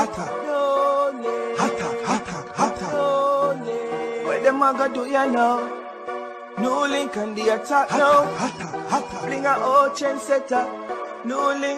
Where them a go do ya now? New link and the attack now. Bring a old chain setter. New link.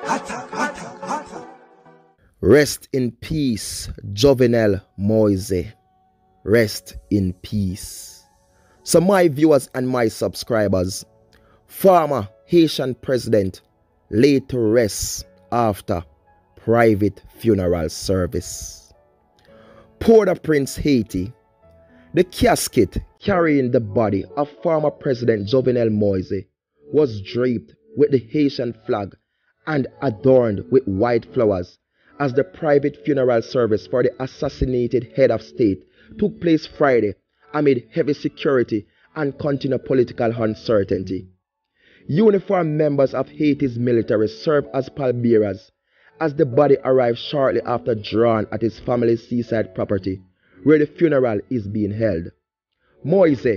Rest in peace, Jovenel Moise. Rest in peace. So my viewers and my subscribers, former Haitian president laid to rest after private funeral service. Port-au-Prince, Haiti, the casket carrying the body of former President Jovenel Moise was draped with the Haitian flag and adorned with white flowers as the private funeral service for the assassinated head of state took place Friday amid heavy security and continued political uncertainty. Uniformed members of Haiti's military served as pallbearers as the body arrived shortly after dawn at his family's seaside property where the funeral is being held. Moise,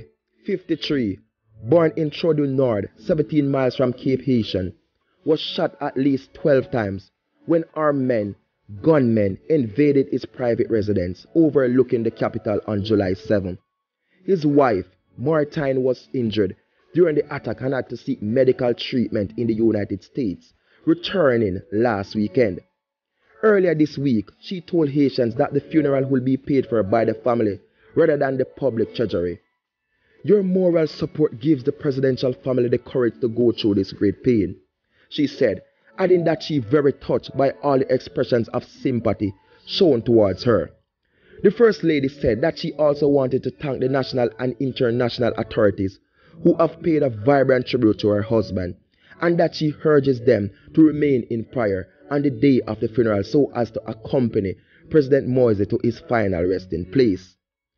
53, born in Trodu Nord, 17 miles from Cape Haitian, was shot at least 12 times when armed gunmen invaded his private residence overlooking the capital on July 7. His wife, Martine, was injured during the attack and had to seek medical treatment in the United States, returning last weekend. Earlier this week, she told Haitians that the funeral will be paid for by the family rather than the public treasury. Your moral support gives the presidential family the courage to go through this great pain, she said, adding that she very touched by all the expressions of sympathy shown towards her. The First Lady said that she also wanted to thank the national and international authorities who have paid a vibrant tribute to her husband, and that she urges them to remain in prayer on the day of the funeral so as to accompany President Moise to his final resting place.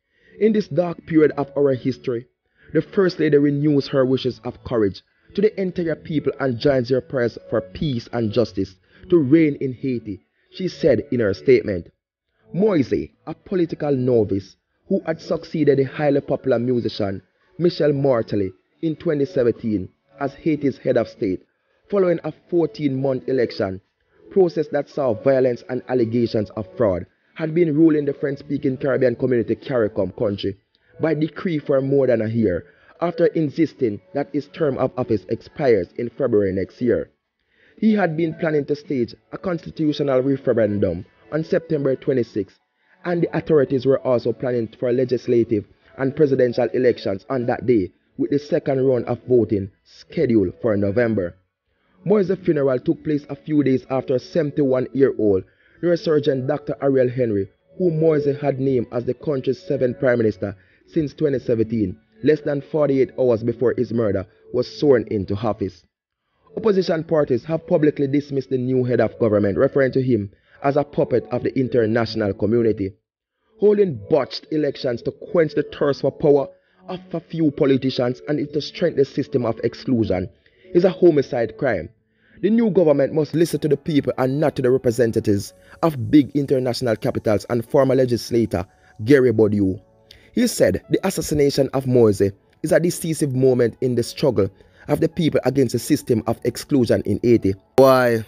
In this dark period of our history, the First Lady renews her wishes of courage to the entire people and joins her prayers for peace and justice to reign in Haiti, she said in her statement. Moise, a political novice who had succeeded the highly popular musician Michel Martelly in 2017 as Haiti's head of state, following a 14-month election process that saw violence and allegations of fraud, had been ruling the French-speaking Caribbean community CARICOM country by decree for more than a year after insisting that his term of office expires in February next year. He had been planning to stage a constitutional referendum on September 26, and the authorities were also planning for legislative and presidential elections on that day, with the second round of voting scheduled for November. Moise's funeral took place a few days after 71-year-old neurosurgeon Dr. Ariel Henry, who Moise had named as the country's 7th Prime Minister since 2017, less than 48 hours before his murder, was sworn into office. Opposition parties have publicly dismissed the new head of government, referring to him as a puppet of the international community. Holding botched elections to quench the thirst for power of a few politicians and to strengthen the system of exclusion is a homicide crime. The new government must listen to the people and not to the representatives of big international capitals and former legislator Gary Baudieu. He said the assassination of Moise is a decisive moment in the struggle of the people against the system of exclusion in Haiti. Why,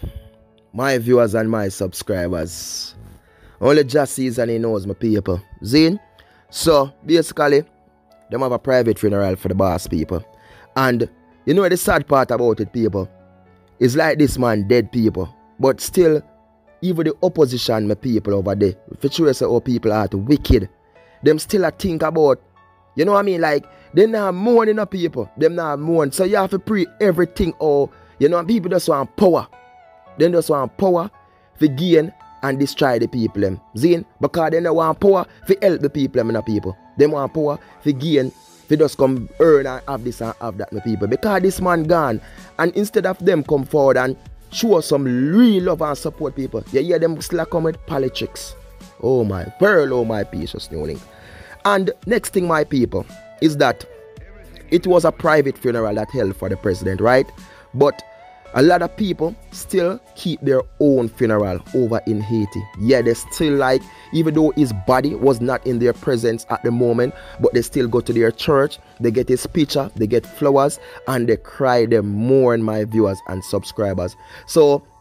my viewers and my subscribers, only just sees and he knows my people. Zine? So, basically, them have a private funeral for the boss people. And you know the sad part about it, people? It's like this man dead, people. But still, even the opposition, my people over there, if you sure say how people are wicked, them still a think about, you know what I mean? Like, they not mourning the people. Them not mourn. So you have to pray everything. Or, you know, people just want power. They just want power for gain and destroy the people. Them. Zine? Because they don't want power for help the people. Them, people. They want power for gain. They just come earn and have this and have that, my people. Because this man gone. And instead of them come forward and show some real love and support people, you hear them still come with politics. Oh my pearl, oh my precious new link. And next thing, my people, is that it was a private funeral that held for the president, right? But a lot of people still keep their own funeral over in Haiti. Yeah, they still like, even though his body was not in their presence at the moment, but they still go to their church, they get his picture, they get flowers, and they cry, they mourn, my viewers and subscribers. So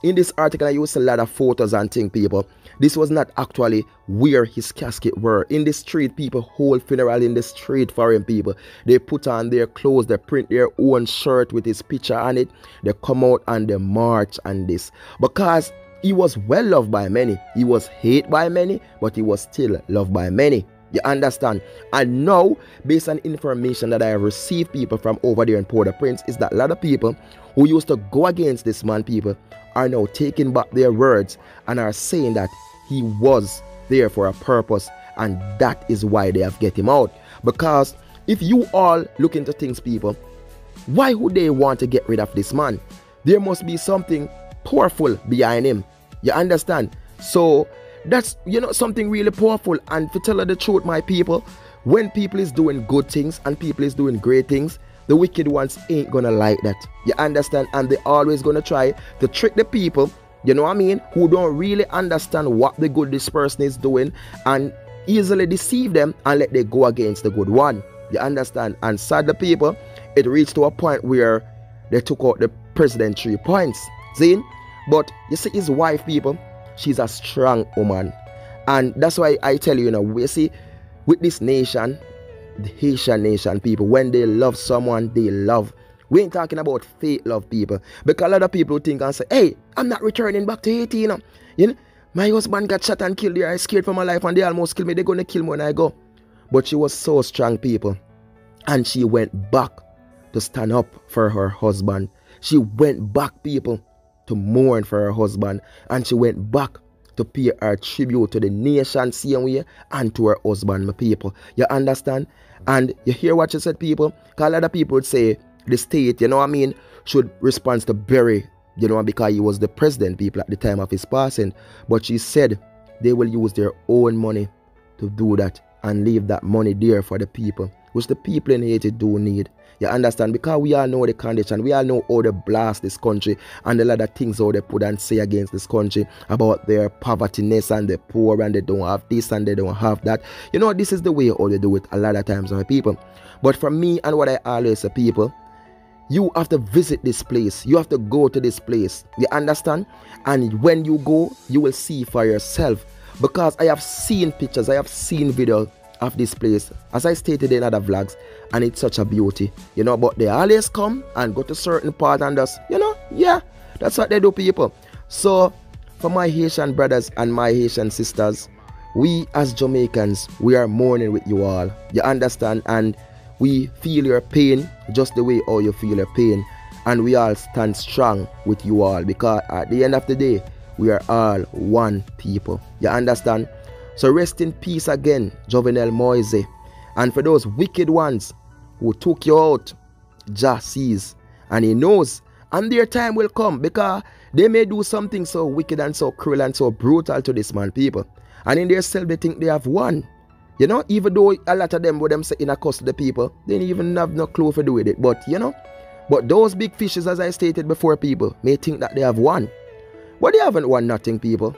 in this article I used a lot of photos and things, people. This was not actually where his casket were. In the street, people hold funeral in the street for him, people. They put on their clothes, they print their own shirt with his picture on it. They come out and they march and this. Because he was well loved by many. He was hated by many, but he was still loved by many. You understand? And now, based on information that I have received, people, from over there in Port-au-Prince, is that a lot of people who used to go against this man, people, are now taking back their words and are saying that he was there for a purpose, and that is why they have get him out. Because if you all look into things, people, why would they want to get rid of this man? There must be something powerful behind him. You understand? So that's, you know, something really powerful. And to tell you the truth, my people, when people is doing good things and people is doing great things, the wicked ones ain't gonna like that. You understand? And they always gonna try to trick the people, you know what I mean, who don't really understand what the good this person is doing, and easily deceive them and let them go against the good one. You understand? And sad the people, it reached to a point where they took out the president 3 points. See? But you see his wife, people, she's a strong woman. And that's why I tell you, you know, we see with this nation, the Haitian nation, people, when they love someone, they love. We ain't talking about fake love, people. Because a lot of people think and say, hey, I'm not returning back to Haiti, you know. You know, my husband got shot and killed there. I scared for my life and they almost killed me. They're going to kill me when I go. But she was so strong, people. And she went back to stand up for her husband. She went back, people, to mourn for her husband. And she went back to pay her tribute to the nation same way and to her husband, my people. You understand? And you hear what she said, people? Because a lot of people would say the state, you know what I mean, should respond to bury, you know, because he was the president, people, at the time of his passing. But she said they will use their own money to do that and leave that money there for the people, which the people in Haiti do need. You understand? Because we all know the condition. We all know how they blast this country and a lot of things how they put and say against this country about their povertyness and the poor and they don't have this and they don't have that. You know, this is the way how they do it a lot of times, my people. But for me and what I always say, people, you have to visit this place. You have to go to this place. You understand? And when you go, you will see for yourself. Because I have seen pictures, I have seen videos of this place, as I stated in other vlogs, and it's such a beauty, you know. But they always come and go to certain part and just, you know, yeah, that's what they do, people. So for my Haitian brothers and my Haitian sisters, we as Jamaicans, we are mourning with you all. You understand? And we feel your pain just the way how you feel your pain, and we all stand strong with you all, because at the end of the day, we are all one people. You understand? So rest in peace again, Jovenel Moise. And for those wicked ones who took you out, Jah sees and he knows, and their time will come, because they may do something so wicked and so cruel and so brutal to this man, people. And in their self they think they have won. You know, even though a lot of them would them say in a cuss to the people, they didn't even have no clue for doing it. But you know, but those big fishes, as I stated before, people may think that they have won. But they haven't won nothing, people.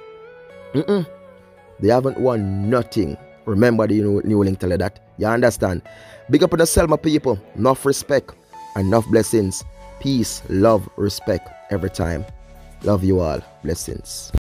They haven't won nothing. Remember the new link tell you that. You understand? Big up on yourself, my people. Enough respect, enough blessings. Peace, love, respect every time. Love you all. Blessings.